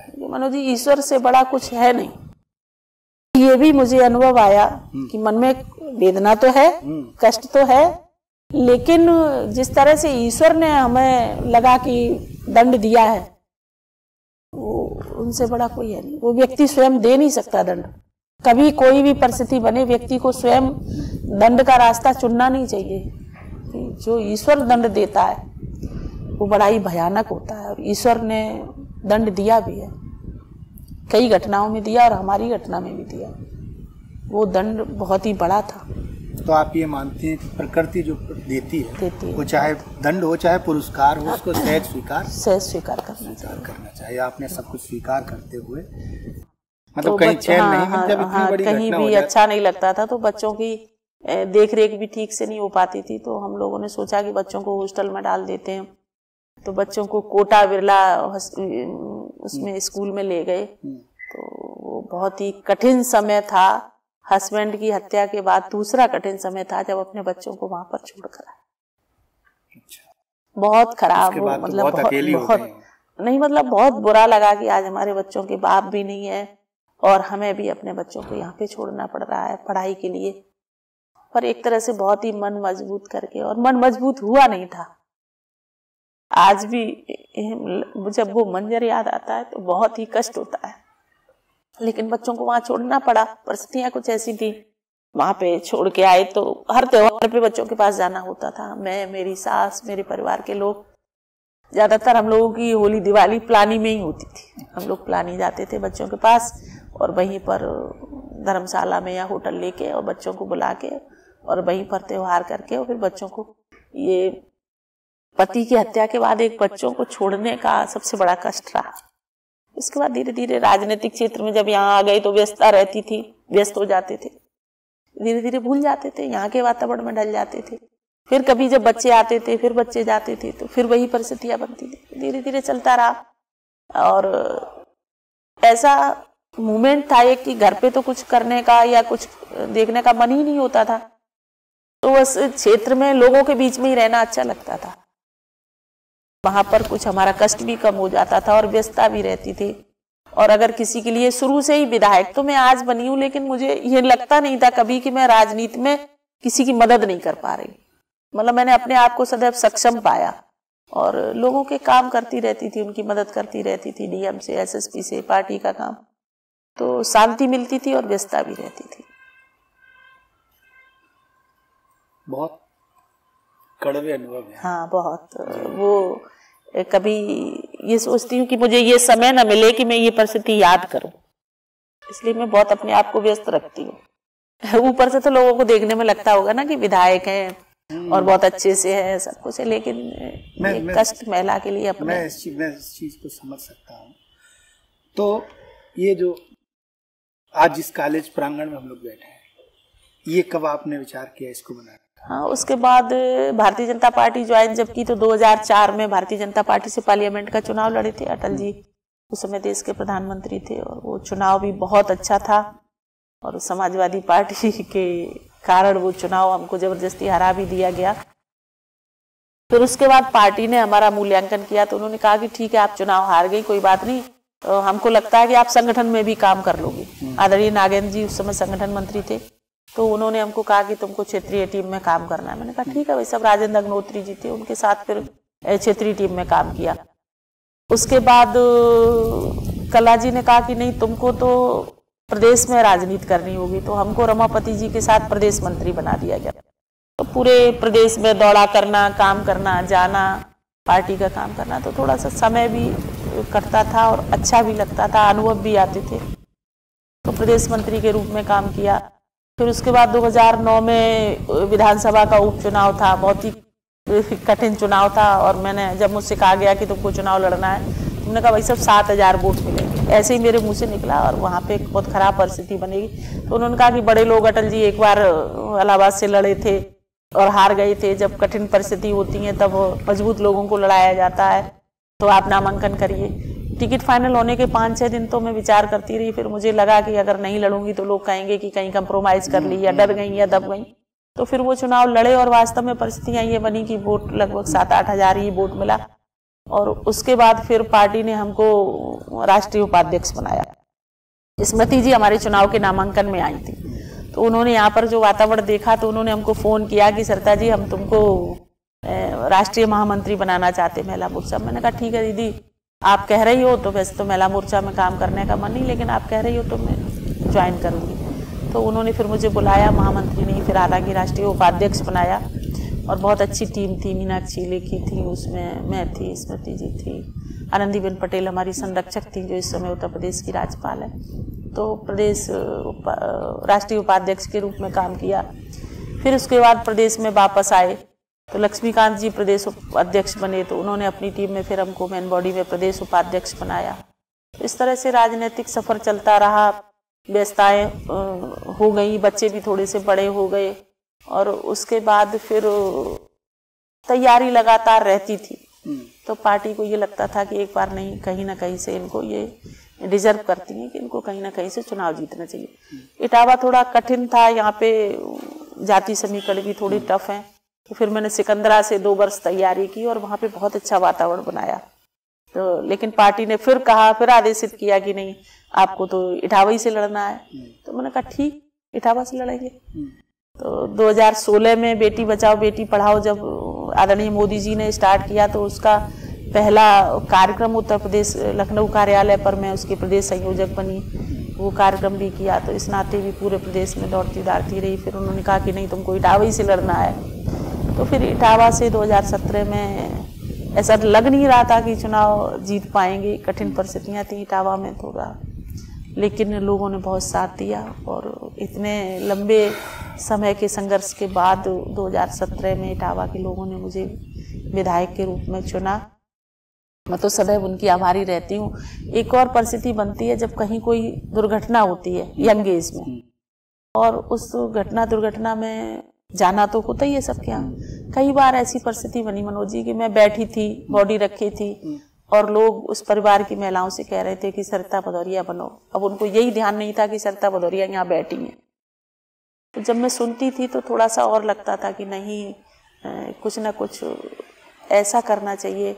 मनोज जी, ईश्वर से बड़ा कुछ है नहीं। ये भी मुझे अनुभव आया कि मन में वेदना तो है, कष्ट तो है, लेकिन जिस तरह से ईश्वर ने हमें लगा कि दंड दिया है, वो उनसे बड़ा कोई है नहीं। वो व्यक्ति स्वयं दे नहीं सकता दंड। कभी कोई भी परिस्थिति बने, व्यक्ति को स्वयं दंड का रास्ता चुनना नहीं चाहिए। जो ईश्वर दंड देता है वो बड़ा ही भयानक होता है, और ईश्वर ने दंड दिया भी है, कई घटनाओं में दिया और हमारी घटना में भी दिया। वो दंड बहुत ही बड़ा था। तो आप ये मानते हैं कि प्रकृति जो देती है वो चाहे दंड हो चाहे पुरस्कार हो, उसको सहज स्वीकार करना चाहिए। आपने सब कुछ स्वीकार करते हुए मतलब कहीं चैन नहीं मिलता, जब इतनी बड़ी कहीं भी अच्छा नहीं लगता था, तो बच्चों की देख रेख भी ठीक से नहीं हो पाती थी, तो हम लोगों ने सोचा कि बच्चों को हॉस्टल में डाल देते हैं। तो बच्चों को कोटा बिरला उसमें स्कूल में ले गए। तो वो बहुत ही कठिन समय था। हस्बैंड की हत्या के बाद दूसरा कठिन समय था जब अपने बच्चों को वहां पर छोड़कर आए। बहुत खराब, मतलब बहुत बुरा लगा कि आज हमारे बच्चों के बाप भी नहीं है और हमें भी अपने बच्चों को यहाँ पे छोड़ना पड़ रहा है पढ़ाई के लिए। पर एक तरह से बहुत ही मन मजबूत करके, और मन मजबूत हुआ नहीं था। आज भी जब वो मंजर याद आता है तो बहुत ही कष्ट होता है, लेकिन बच्चों को वहां छोड़ना पड़ा। परिस्थितियां कुछ ऐसी थी, वहां पे छोड़ के आए। तो हर त्योहार पे बच्चों के पास जाना होता था। मैं, मेरी सास, मेरे परिवार के लोग, ज्यादातर हम लोगों की होली दिवाली प्लानी में ही होती थी। हम लोग प्लानी जाते थे बच्चों के पास, और वहीं पर धर्मशाला में या होटल लेके और बच्चों को बुला के और वहीं पर त्योहार करके, और फिर बच्चों को, ये पति की हत्या के बाद एक बच्चों को छोड़ने का सबसे बड़ा कष्ट रहा। उसके बाद धीरे धीरे राजनीतिक क्षेत्र में जब यहाँ आ गए तो व्यस्तता रहती थी, व्यस्त हो जाते थे, धीरे धीरे भूल जाते थे, यहाँ के वातावरण में ढल जाते थे। फिर कभी जब बच्चे आते थे, फिर बच्चे जाते थे, तो फिर वही परिस्थितियां बनती थी। धीरे धीरे चलता रहा, और ऐसा मोमेंट था एक कि घर पे तो कुछ करने का या कुछ देखने का मन ही नहीं होता था। तो उस क्षेत्र में लोगों के बीच में ही रहना अच्छा लगता था। वहां पर कुछ हमारा कष्ट भी कम हो जाता था और व्यस्तता भी रहती थी। और अगर किसी के लिए शुरू से ही विधायक तो मैं आज बनी हूं, लेकिन मुझे ये लगता नहीं था कभी कि मैं राजनीति में किसी की मदद नहीं कर पा रही। मतलब मैंने अपने आप को सदैव सक्षम पाया और लोगों के काम करती रहती थी, उनकी मदद करती रहती थी, डीएम से, एसएसपी से, पार्टी का काम। तो शांति मिलती थी और व्यस्तता भी रहती थी। बहुत कड़वे अनुभव है। हाँ, बहुत। वो कभी ये सोचती हूँ कि मुझे ये समय न मिले कि मैं ये परिस्थिति याद करूं, इसलिए मैं बहुत अपने आप को व्यस्त रखती हूँ। ऊपर से तो लोगों को देखने में लगता होगा ना कि विधायक हैं और बहुत अच्छे से है, सब कुछ है, लेकिन मैं कष्ट महिला के लिए अपने मैं इस चीज को समझ सकता हूँ। तो ये जो आज जिस कॉलेज प्रांगण में हम लोग बैठे हैं, ये कब आपने विचार किया इसको बनाने? हाँ, उसके बाद भारतीय जनता पार्टी ज्वाइन जब की तो 2004 में भारतीय जनता पार्टी से पार्लियामेंट का चुनाव लड़े थे। अटल जी उस समय देश के प्रधानमंत्री थे और वो चुनाव भी बहुत अच्छा था, और समाजवादी पार्टी के कारण वो चुनाव हमको जबरदस्ती हरा भी दिया गया। फिर उसके बाद पार्टी ने हमारा मूल्यांकन किया तो उन्होंने कहा कि ठीक है, आप चुनाव हार गई, कोई बात नहीं, तो हमको लगता है कि आप संगठन में भी काम कर लोगे। आदरणीय नागेंद्र जी उस समय संगठन मंत्री थे, तो उन्होंने हमको कहा कि तुमको क्षेत्रीय टीम में काम करना है। मैंने कहा ठीक है भाई साहब। राजेंद्र अग्नोत्री जी थे, उनके साथ फिर क्षेत्रीय टीम में काम किया। उसके बाद कला जी ने कहा कि नहीं, तुमको तो प्रदेश में राजनीति करनी होगी, तो हमको रमापति जी के साथ प्रदेश मंत्री बना दिया गया। तो पूरे प्रदेश में दौड़ा करना, काम करना, जाना, पार्टी का काम करना, तो थोड़ा सा समय भी कटता था और अच्छा भी लगता था, अनुभव भी आते थे। तो प्रदेश मंत्री के रूप में काम किया। फिर उसके बाद 2009 में विधानसभा का उपचुनाव था, बहुत ही कठिन चुनाव था, और मैंने जब मुझसे कहा गया कि तुमको चुनाव लड़ना है, तुमने कहा भाई सब 7000 वोट मिलेंगे, ऐसे ही मेरे मुंह से निकला, और वहाँ पे बहुत खराब परिस्थिति बनेगी। तो उन्होंने कहा कि बड़े लोग, अटल जी एक बार इलाहाबाद से लड़े थे और हार गए थे। जब कठिन परिस्थिति होती है तब मजबूत लोगों को लड़ाया जाता है, तो आप नामांकन करिए। टिकट फाइनल होने के 5-6 दिन तो मैं विचार करती रही। फिर मुझे लगा कि अगर नहीं लड़ूंगी तो लोग कहेंगे कि कहीं कंप्रोमाइज कर ली, या डर गई या दब गई। तो फिर वो चुनाव लड़े, और वास्तव में परिस्थितियां ये बनी कि वोट लगभग 7-8 हजार ही वोट मिला, और उसके बाद फिर पार्टी ने हमको राष्ट्रीय उपाध्यक्ष बनाया। स्मृति जी हमारे चुनाव के नामांकन में आई थी, तो उन्होंने यहाँ पर जो वातावरण देखा तो उन्होंने हमको फ़ोन किया कि सरिता जी हम तुमको राष्ट्रीय महामंत्री बनाना चाहते महिला मोर्चा। मैंने कहा ठीक है दीदी, आप कह रही हो तो वैसे तो महिला मोर्चा में काम करने का मन नहीं, लेकिन आप कह रही हो तो मैं ज्वाइन करूँगी। तो उन्होंने फिर मुझे बुलाया, महामंत्री नहीं फिर हालांकि राष्ट्रीय उपाध्यक्ष बनाया। और बहुत अच्छी टीम थी, मीनाक्षी लेखी थी उसमें, मैं थी, स्मृति जी थी, आनंदीबेन पटेल हमारी संरक्षक थी जो इस समय उत्तर प्रदेश की राज्यपाल है। तो प्रदेश राष्ट्रीय उपाध्यक्ष के रूप में काम किया। फिर उसके बाद प्रदेश में वापस आए तो लक्ष्मीकांत जी प्रदेश अध्यक्ष बने, तो उन्होंने अपनी टीम में फिर हमको मेन बॉडी में प्रदेश उपाध्यक्ष बनाया। तो इस तरह से राजनीतिक सफर चलता रहा, व्यस्तताएं हो गई, बच्चे भी थोड़े से बड़े हो गए और उसके बाद फिर तैयारी लगातार रहती थी। तो पार्टी को ये लगता था कि एक बार नहीं, कहीं ना कहीं से इनको ये डिजर्व करती हैं कि इनको कहीं ना कहीं से चुनाव जीतना चाहिए। इटावा थोड़ा कठिन था, यहाँ पे जाति समीकरण भी थोड़ी टफ है। तो फिर मैंने सिकंदरा से 2 वर्ष तैयारी की और वहाँ पे बहुत अच्छा वातावरण बनाया। तो लेकिन पार्टी ने फिर कहा, फिर आदेशित किया कि नहीं आपको तो इटावा ही से लड़ना है। तो मैंने कहा ठीक, इटावा से लड़ेंगे। तो 2016 में बेटी बचाओ बेटी पढ़ाओ जब आदरणीय मोदी जी ने स्टार्ट किया तो उसका पहला कार्यक्रम उत्तर प्रदेश लखनऊ कार्यालय पर मैं उसके प्रदेश संयोजक बनी, वो कार्यक्रम भी किया। तो इस नाते भी पूरे प्रदेश में दौड़ती दाड़ती रही। फिर उन्होंने कहा कि नहीं तुमको इटावा ही से लड़ना है। तो फिर इटावा से 2017 में ऐसा लग नहीं रहा था कि चुनाव जीत पाएंगे, कठिन परिस्थितियाँ थी इटावा में थोड़ा, लेकिन लोगों ने बहुत साथ दिया और इतने लंबे समय के संघर्ष के बाद 2017 में इटावा के लोगों ने मुझे विधायक के रूप में चुना। मैं तो सदैव उनकी आभारी रहती हूँ। एक और परिस्थिति बनती है जब कहीं कोई दुर्घटना होती है यंग एज में, और उस दुर्घटना में जाना तो होता ही है सबके यहाँ। कई बार ऐसी परिस्थिति बनी मनोज जी कि मैं बैठी थी, बॉडी रखी थी और लोग उस परिवार की महिलाओं से कह रहे थे कि सरिता भदौरिया बनो। अब उनको यही ध्यान नहीं था कि सरिता भदौरिया यहाँ बैठी हैं। तो जब मैं सुनती थी तो थोड़ा सा और लगता था कि नहीं, कुछ ना कुछ ऐसा करना चाहिए।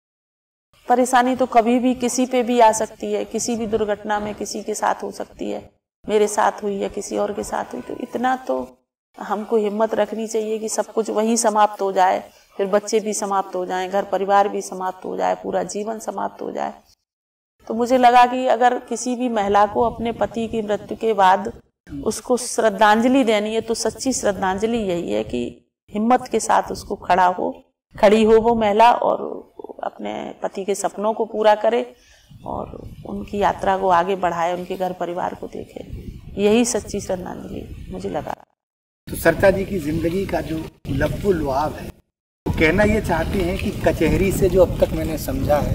परेशानी तो कभी भी किसी पे भी आ सकती है, किसी भी दुर्घटना में किसी के साथ हो सकती है, मेरे साथ हुई या किसी और के साथ हुई। तो इतना तो हमको हिम्मत रखनी चाहिए कि सब कुछ वहीं समाप्त हो जाए, फिर बच्चे भी समाप्त हो जाएं, घर परिवार भी समाप्त हो जाए, पूरा जीवन समाप्त हो जाए। तो मुझे लगा कि अगर किसी भी महिला को अपने पति की मृत्यु के बाद उसको श्रद्धांजलि देनी है तो सच्ची श्रद्धांजलि यही है कि हिम्मत के साथ उसको खड़ी हो वो महिला और अपने पति के सपनों को पूरा करे और उनकी यात्रा को आगे बढ़ाए, उनके घर परिवार को देखे। यही सच्ची श्रद्धांजलि मुझे लगा। तो सरिता जी की जिंदगी का जो लब्बो लुआब है, वो कहना ये चाहते हैं कि कचहरी से जो अब तक मैंने समझा है,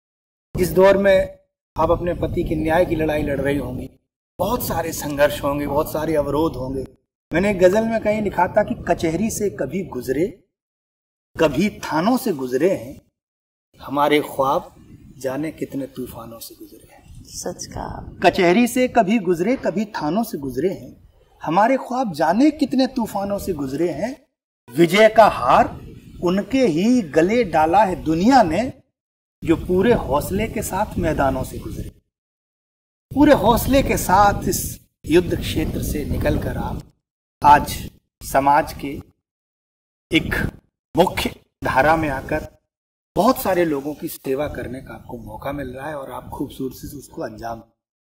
इस दौर में आप अपने पति के न्याय की लड़ाई लड़ रही होंगी, बहुत सारे संघर्ष होंगे, बहुत सारे अवरोध होंगे। मैंने एक गजल में कहीं लिखा था कि कचहरी से कभी गुजरे, कभी थानों से गुजरे हैं, हमारे ख्वाब जाने कितने तूफानों से गुजरे हैं। सच का। कचहरी से कभी गुजरे, कभी थानों से गुजरे हैं, हमारे ख्वाब जाने कितने तूफानों से गुजरे हैं। विजय का हार उनके ही गले डाला है दुनिया ने, जो पूरे हौसले के साथ मैदानों से गुजरे। पूरे हौसले के साथ इस युद्ध क्षेत्र से निकलकर आप आज समाज के एक मुख्य धारा में आकर बहुत सारे लोगों की सेवा करने का आपको मौका मिल रहा है और आप खूबसूरती से उसको अंजाम।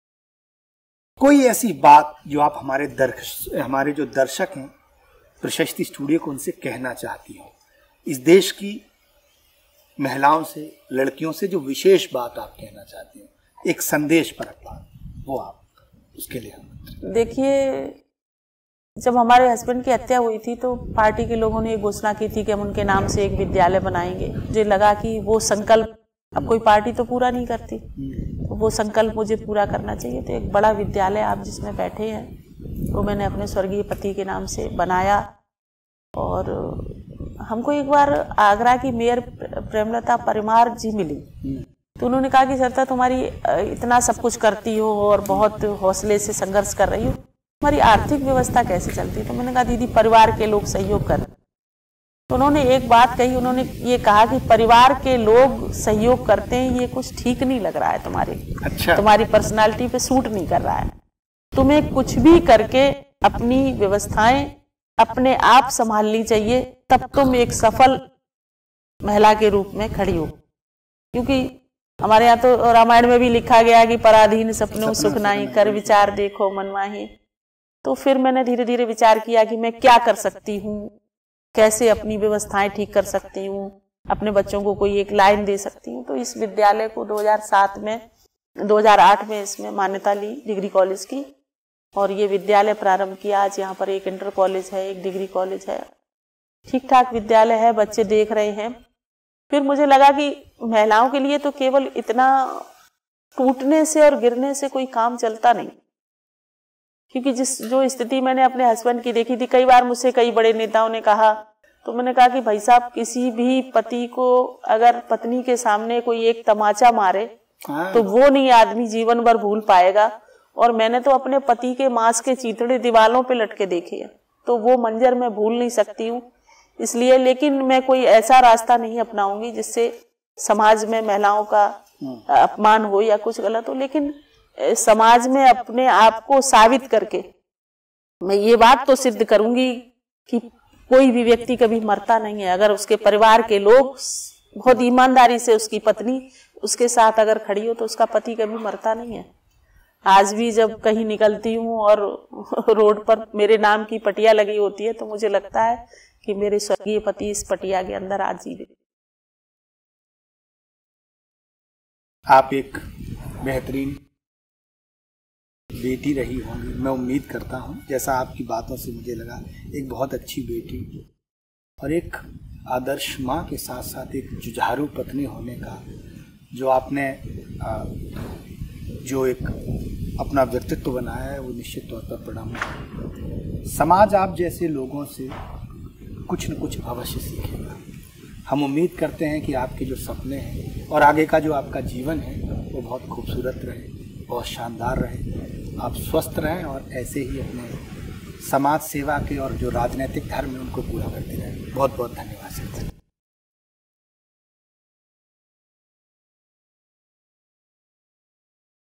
कोई ऐसी बात जो आप हमारे जो दर्शक हैं प्रशस्ति स्टूडियो को उनसे कहना चाहती हो, इस देश की महिलाओं से, लड़कियों से जो विशेष बात आप कहना चाहती हो, एक संदेश परक बात, वो आप उसके लिए। देखिए, जब हमारे हस्बैंड की हत्या हुई थी तो पार्टी के लोगों ने ये घोषणा की थी कि हम उनके नाम से एक विद्यालय बनाएंगे। मुझे लगा कि वो संकल्प, अब कोई पार्टी तो पूरा नहीं करती, तो वो संकल्प मुझे पूरा करना चाहिए। तो एक बड़ा विद्यालय आप जिसमें बैठे हैं वो मैंने अपने स्वर्गीय पति के नाम से बनाया। और हमको एक बार आगरा की मेयर प्रेमलता परमार जी मिली, तो उन्होंने कहा कि सरिता तुम्हारी इतना सब कुछ करती हो और बहुत हौसले से संघर्ष कर रही हो, हमारी आर्थिक व्यवस्था कैसे चलती है? तो मैंने कहा दीदी परिवार के लोग सहयोग कर। तो उन्होंने एक बात कही, उन्होंने ये कहा कि परिवार के लोग सहयोग करते हैं, ये कुछ ठीक नहीं लग रहा है तुम्हारे, अच्छा, तुम्हारी पर्सनालिटी पे सूट नहीं कर रहा है। तुम्हें कुछ भी करके अपनी व्यवस्थाएं अपने आप संभालनी चाहिए, तब तुम एक सफल महिला के रूप में खड़ी हो। क्योंकि हमारे यहाँ तो रामायण में भी लिखा गया कि पराधीन सपनों सुख नाही, कर विचार देखो मन माही। तो फिर मैंने धीरे धीरे विचार किया कि मैं क्या कर सकती हूँ, कैसे अपनी व्यवस्थाएं ठीक कर सकती हूँ, अपने बच्चों को कोई एक लाइन दे सकती हूँ। तो इस विद्यालय को 2008 में इसमें मान्यता ली डिग्री कॉलेज की, और ये विद्यालय प्रारंभ किया। आज यहाँ पर एक इंटर कॉलेज है, एक डिग्री कॉलेज है, ठीक ठाक विद्यालय है, बच्चे देख रहे हैं। फिर मुझे लगा कि महिलाओं के लिए तो केवल इतना टूटने से और गिरने से कोई काम चलता नहीं, क्योंकि जो स्थिति मैंने अपने हस्बैंड की देखी थी, कई बार मुझसे कई बड़े नेताओं ने कहा, तो मैंने कहा कि भाई साहब, किसी भी पति को अगर पत्नी के सामने कोई एक तमाचा मारे तो वो नहीं आदमी जीवन भर भूल पाएगा। और मैंने तो अपने पति के मांस के चीथड़े दीवालों पे लटके देखे हैं, तो वो मंजर मैं भूल नहीं सकती हूँ। इसलिए, लेकिन मैं कोई ऐसा रास्ता नहीं अपनाऊंगी जिससे समाज में महिलाओं का अपमान हो या कुछ गलत हो, लेकिन समाज में अपने आप को साबित करके मैं ये बात तो सिद्ध करूंगी कि कोई भी व्यक्ति कभी मरता नहीं है। अगर उसके परिवार के लोग बहुत ईमानदारी से, उसकी पत्नी उसके साथ अगर खड़ी हो, तो उसका पति कभी मरता नहीं है। आज भी जब कहीं निकलती हूँ और रोड पर मेरे नाम की पटिया लगी होती है, तो मुझे लगता है कि मेरे स्वर्गीय पति इस पटिया के अंदर आज जीवित। आप एक बेहतरीन बेटी रही होंगी, मैं उम्मीद करता हूँ, जैसा आपकी बातों से मुझे लगा, एक बहुत अच्छी बेटी और एक आदर्श माँ के साथ साथ एक जुझारू पत्नी होने का जो आपने जो एक अपना व्यक्तित्व बनाया है, वो निश्चित तौर पर प्रणाम। समाज आप जैसे लोगों से कुछ न कुछ अवश्य सीखेगा। हम उम्मीद करते हैं कि आपके जो सपने हैं और आगे का जो आपका जीवन है वो बहुत खूबसूरत रहे, बहुत शानदार रहे, आप स्वस्थ रहें और ऐसे ही अपने समाज सेवा के और जो राजनीतिक धर्म है उनको पूरा करते रहें। बहुत बहुत धन्यवाद सर।